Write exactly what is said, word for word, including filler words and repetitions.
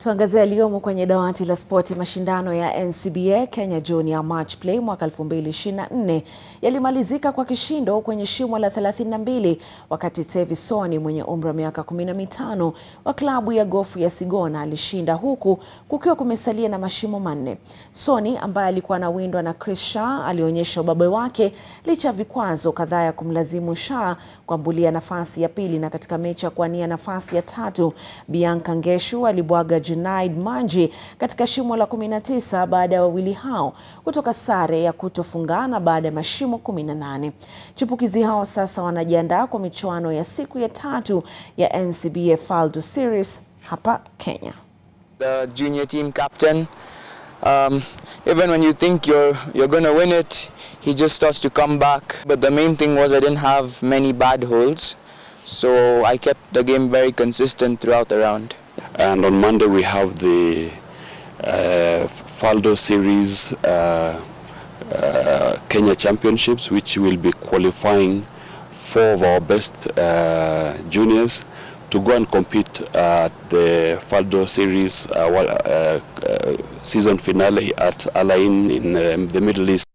Tuangazie yaliyomo kwenye dawati la spoti. Mashindano ya N C B A Kenya Junior Matchplay mwaka elfu mbili ishirini na nne yalimalizika kwa kishindo kwenye shimo la thelathini na mbili, wakati Tsevi Soni mwenye umri wa miaka kumi na mitano wa klabu ya Gofu ya Sigona alishinda, huku kukiwa kumesalia na mashimo manne. Soni ambaye alikuwa anawindwa na Chris Shah alionyesha ubabe wake licha ya vikwazo kadhaa ya kumlazimu Shah kuambulia nafasi ya pili, na katika mechi ya kuania nafasi ya tatu Bianca Ngeshu alibwaga Manji katika shimo la kumi na tisa baada ya wawili hao kutoka sare ya kutofungana baada ya mashimo kumi na nane. Chipukizi hao sasa wanajiandaa kwa michuano ya siku ya tatu ya N C B A Faldo Series hapa Kenya. The junior team captain, um, even when you think you're you're gonna win it, he just starts to come back. But the main thing was I didn't have many bad holds, so I kept the game very consistent throughout the round. And on Monday we have the uh, Faldo Series uh, uh, Kenya Championships, which will be qualifying four of our best uh, juniors to go and compete at the Faldo Series uh, uh, uh, season finale at Al Ain in uh, the Middle East.